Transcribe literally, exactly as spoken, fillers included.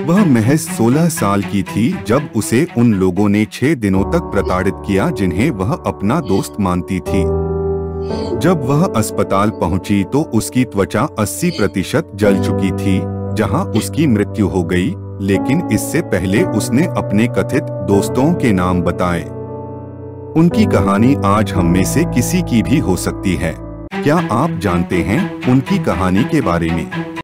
वह महज सोलह साल की थी जब उसे उन लोगों ने छह दिनों तक प्रताड़ित किया जिन्हें वह अपना दोस्त मानती थी। जब वह अस्पताल पहुंची तो उसकी त्वचा अस्सी प्रतिशत जल चुकी थी, जहां उसकी मृत्यु हो गई, लेकिन इससे पहले उसने अपने कथित दोस्तों के नाम बताए। उनकी कहानी आज हम में से किसी की भी हो सकती है। क्या आप जानते हैं उनकी कहानी के बारे में?